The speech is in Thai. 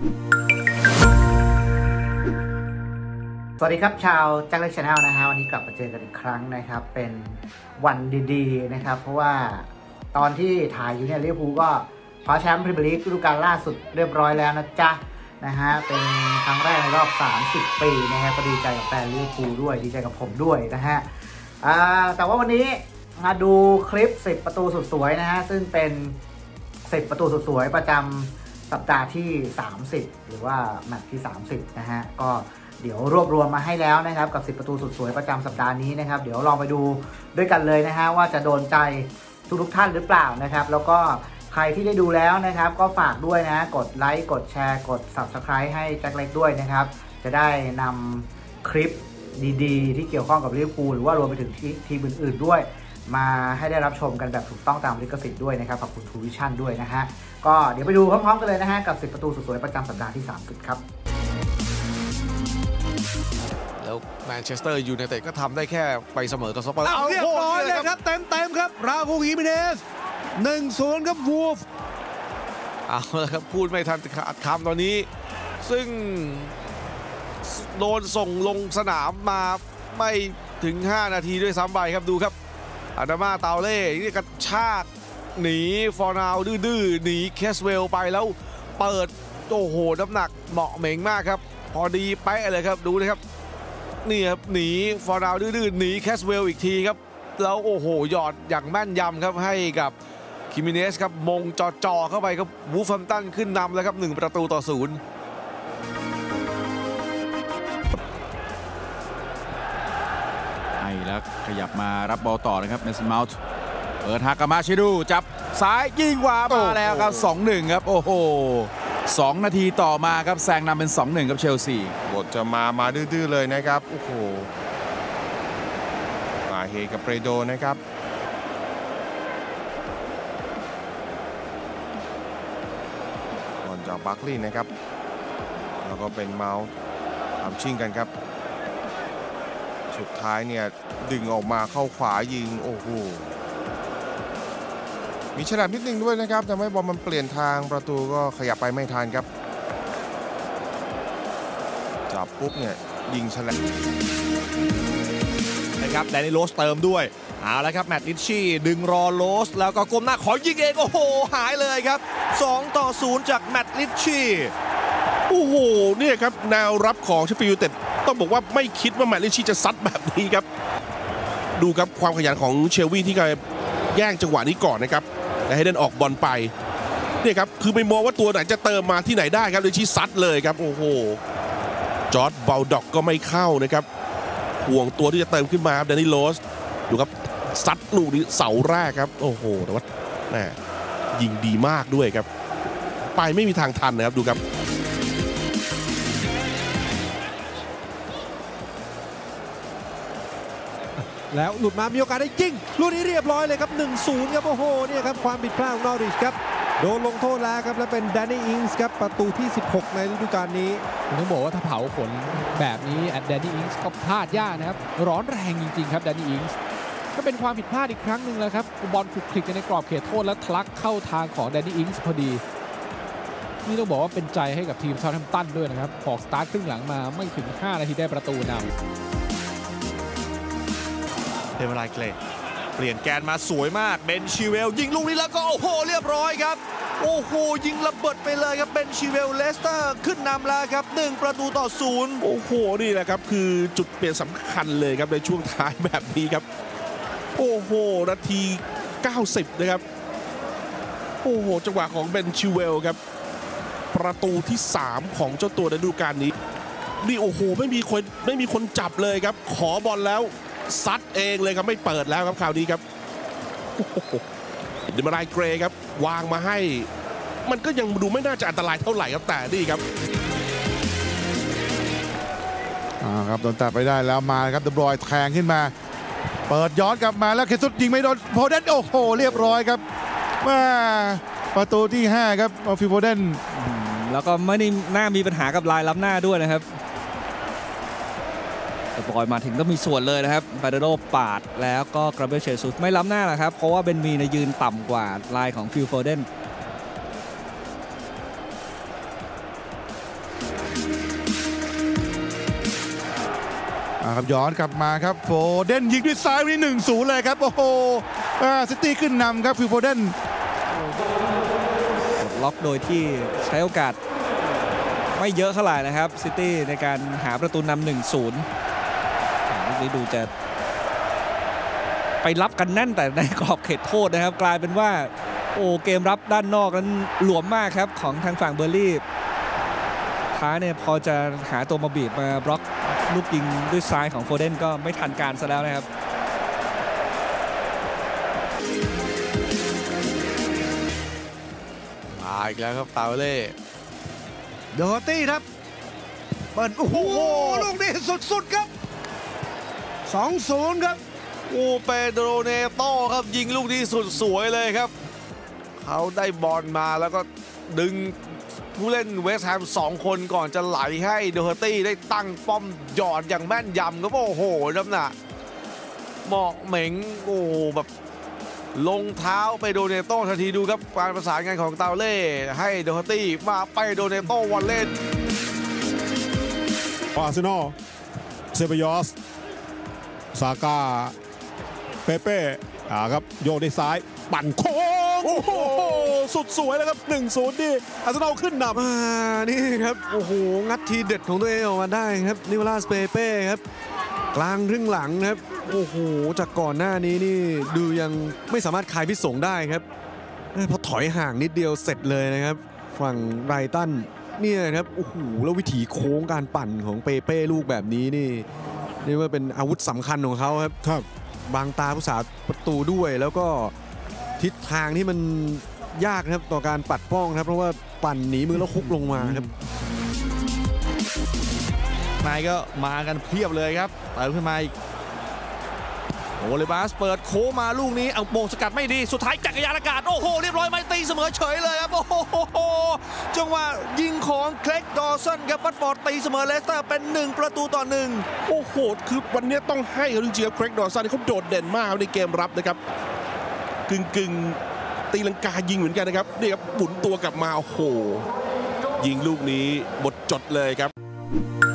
สวัสดีครับชาวจักรเล็กชาแนลนะฮะวันนี้กลับมาเจอกันอีกครั้งนะครับเป็นวันดีๆนะครับเพราะว่าตอนที่ถ่ายอยู่เนี่ยลิเวอร์พูลก็คว้าแชมป์พรีเมียร์ลีกฤดูกาลล่าสุดเรียบร้อยแล้วนะจ๊ะนะฮะเป็นครั้งแรกในรอบ30 ปีนะฮะก็ดีใจกับแฟนลิเวอร์พูลด้วยดีใจกับผมด้วยนะฮะแต่ว่าวันนี้มาดูคลิป10 ประตูสุดสวยนะฮะซึ่งเป็น10 ประตูสุดสวยประจำสัปดาห์ที่30หรือว่าแมตช์ที่30นะฮะก็เดี๋ยวรวบรวมมาให้แล้วนะครับกับ10 ประตูสุดสวยประจำสัปดาห์นี้นะครับเดี๋ยวลองไปดูด้วยกันเลยนะฮะว่าจะโดนใจทุกท่านหรือเปล่านะครับแล้วก็ใครที่ได้ดูแล้วนะครับก็ฝากด้วยนะกดไลค์กดแชร์กด Subscribe ให้แจ็คเล็กด้วยนะครับจะได้นำคลิปดีๆที่เกี่ยวข้องกับลิเวอร์พูลหรือว่ารวมไปถึงทีมอื่นๆด้วยมาให้ได้รับชมกันแบบถูกต้องตามลิขสิทธิ์ด้วยนะครับขอบคุณทูวิชั่นด้วยนะฮะก็เดี๋ยวไปดูพร้อมๆกันเลยนะฮะกับ10 ประตูสุดสวยประจำสัปดาห์ที่30ครับแล้วแมนเชสเตอร์ยูไนเต็ดก็ทำได้แค่ไปเสมอกับสเปอร์เรียบร้อยเลยครับเต็มครับราอูล ฮิเมเนส 1-0 ครับวูฟเอาละครับพูดไม่ทันขาดคำตอนนี้ซึ่งโดนส่งลงสนามมาไม่ถึง5 นาทีด้วยซ้ำไปครับดูครับอาดามาตาเล่นี่กระชากหนีฟอร์นาวดื้อหนีแคสเวลไปแล้วเปิดโอ้โหน้ำหนักเหมาะเหม่งมากครับพอดีเป๊ะเลยครับดูนะครับนี่ครับหนีฟอร์นาวดื้อหนีแคสเวลอีกทีครับแล้วโอ้โหหยอดอย่างแม่นยำครับให้กับคิมิเนสครับมงจ่อเข้าไปครับวูฟแฮมป์ตันขึ้นนำแล้วครับ1-0 แล้วขยับมารับบอลต่อนะครับเมสันเมาท์เปิดฮากามาชิดูจับซ้ายยิงขวามาแล้วครับ 2-1 ครับโอ้โห2 นาทีต่อมาครับแซงนำเป็น 2-1 ครับเชลซีบทจะมาดื้อเลยนะครับโอ้โหมาเฮกับเปโดนะครับบอลจากบัคลีย์นะครับแล้วก็เป็นเมาท์ทำชิงกันครับสุดท้ายเนี่ยดึงออกมาเข้าขวายิงโอ้โหมีฉลับนิดนึงด้วยนะครับทำให้บอลมันเปลี่ยนทางประตูก็ขยับไปไม่ทันครับจับปุ๊บเนี่ยยิงฉลับนะครับแดนนี่โรสเติมด้วยเอาละครับแมตต์ลิชชี่ดึงรอโรสแล้วก็ก้มหน้าขอยิงเองโอ้โหหายเลยครับ2-0จากแมตต์ลิชชี่โอ้โหเนี่ยครับแนวรับของเชฟฟิลด์ยูไนเต็ดต้องบอกว่าไม่คิดว่าแมตต์ลิชชี่จะซัดแบบนี้ครับดูครับความขยันของเชลวีที่แย่งจังหวะนี้ก่อนนะครับและให้เดินออกบอลไปเนี่ยครับคือไปมองว่าตัวไหนจะเติมมาที่ไหนได้ครับลิชชี่ซัดเลยครับโอ้โหจอร์จเบลด็อกก็ไม่เข้านะครับห่วงตัวที่จะเติมขึ้นมาครับแดนนี่โรสดูครับซัดลูกนี้เสาแรกครับโอ้โหแต่ว่าแหมยิงดีมากด้วยครับไปไม่มีทางทันนะครับดูครับแล้วหลุดมามีโอกาสได้ยิงลูกนี้เรียบร้อยเลยครับ 1-0 ครับโอ้โหเนี่ยครับความผิดพลาดของนอริชครับโดนลงโทษแล้วครับและเป็นแดนนี่อิงส์ครับประตูที่16ในฤดูกาลนี้ผมต้องบอกว่าถ้าเผาขนแบบนี้แดนนี่อิงส์ก็พลาดยากนะครับร้อนแรงจริงๆครับแดนนี่อิงส์ก็เป็นความผิดพลาดอีกครั้งหนึ่งแล้วครับบอลคลุกคลิกในกรอบเขตโทษแล้วทะลักเข้าทางของแดนนี่อิงส์พอดีนี่ต้องบอกว่าเป็นใจให้กับทีมเซาท์แฮมป์ตันด้วยนะครับออกสตาร์ทครึ่งหลังมาไม่ถึง5 นาทีได้ประตูนำเดวิดไลเกรเปลี่ยนแกนมาสวยมากเบนชิเวลยิงลูกนี้แล้วก็โอ้โหเรียบร้อยครับโอ้โหยิงระเบิดไปเลยครับเบนชิเวลเลสเตอร์ขึ้นนำแล้วครับ1-0 โอ้โหนี่แหละครับคือจุดเปลี่ยนสำคัญเลยครับในช่วงท้ายแบบนี้ครับโอ้โหนาที90นะครับโอ้โหจังหวะของเบนชิเวลครับประตูที่3ของเจ้าตัวในฤดูกาลนี้นี่โอ้โหไม่มีคนจับเลยครับขอบอลแล้วซัดเองเลยครับไม่เปิดแล้วครับคราวนี้ครับเดมาไลเกรครับวางมาให้มันก็ยังดูไม่น่าจะอันตรายเท่าไหร่ครับแต่นี่ครับครับโดนตัดไปได้แล้วมาครับเดบรอยแทงขึ้นมาเปิดย้อนกลับมาแล้วเคซุสยิงไม่โดนโพเดนโอ้โหเรียบร้อยครับมาประตูที่5ครับฟิลโพเดนแล้วก็ไม่ได้น่ามีปัญหากับลายล้ำหน้าด้วยนะครับบอยมาถึงก็มีส่วนเลยนะครับบาเดโรปาดแล้วก็กราเบรียลเชซุสไม่ล้ำหน้าหรอกครับเพราะว่าเบนมียืนต่ำกว่าลายของฟิลโฟเดนครับย้อนกลับมาครับโฟเดนยิงด้วยซ้ายวันนี้ 1-0 เลยครับโอ้โหซิตี้ขึ้นนำครับฟิลโฟเดนล็อกโดยที่ใช้โอกาสไม่เยอะเท่าไหร่นะครับซิตี้ในการหาประตูนำ 1-0 ลูกนี้ดูจะไปรับกันแน่นแต่ในกรอบเขตโทษนะครับกลายเป็นว่าโอ้เกมรับด้านนอกนั้นหลวมมากครับของทางฝั่งเบอร์ลี่ท้ายเนี่ยพอจะหาตัวมาบีบมาบล็อกลูกยิงด้วยซ้ายของโฟเดนก็ไม่ทันการซะแล้วนะครับมาอีกแล้วครับตาเล่เดอร์ตี้ครับเปิดโอ้โหลูกนี้สุดๆครับ 2-0 ครับโอ้เปโดรเนโต้ครับยิงลูกนี้สุดสวยเลยครับเขาได้บอลมาแล้วก็ดึงผู้เล่นเวสต์แฮม2 คนก่อนจะไหลให้เดอร์ตี้ได้ตั้งป้อมหยอดอย่างแม่นยำครับโอ้โหน้ำหนักเหมาะเหม็งโอ้แบบลงเท้าไปโดเนโต้ทันทีดูครับการประสานงานของตาเล่ให้เดอร์ตี้มาไปโดเนโต้วอลเล่นอาร์เซนอลเซเบยอสซาก้าเปเป้ครับโยกด้วยซ้ายปั่นโค้งโอ้โหสุดสวยแล้วครับ 1-0 ที่อาร์เซนอลขึ้นนำนี่ครับโอ้โหงัดทีเด็ดของตัวเองออกมาได้ครับนิโคลัสเปเป้ครับกลางครึ่งหลังครับโอ้โหจากก่อนหน้านี้นี่ดูยังไม่สามารถคายพิษสงได้ครับพอถอยห่างนิดเดียวเสร็จเลยนะครับฝั่งไรตันเนี่ยครับโอ้โหแล้ววิถีโค้งการปั่นของเปเป้ลูกแบบนี้นี่ว่าเป็นอาวุธสำคัญของเขาครับบางตาผู้สาประตูด้วยแล้วก็ทิศทางที่มันยากครับต่อการปัดป้องครับเพราะว่าปั่นหนีมือแล้วคุกลงมาครับนายก็มากันเพียบเลยครับเติมขึ้นมาอีกโอเลบาสเปิดโค้งมาลูกนี้เอาโมงสกัดไม่ดีสุดท้ายจักรยานอากาศโอ้โหเรียบร้อยไม่ตีเสมอเฉยเลยครับโอ้โหจังหวะยิงของเคลกดอสันครับวัตฟอร์ดตีเสมอเลสเตอร์เป็น1-1โอ้โหคือวันนี้ต้องให้เขาจริงๆเครกดอสันเขาโดดเด่นมากในเกมรับนะครับกึ่งตีลังกายิงเหมือนกันนะครับนี่ครับหมุนตัวกลับมาโอ้โหยิงลูกนี้หมดจดเลยครับ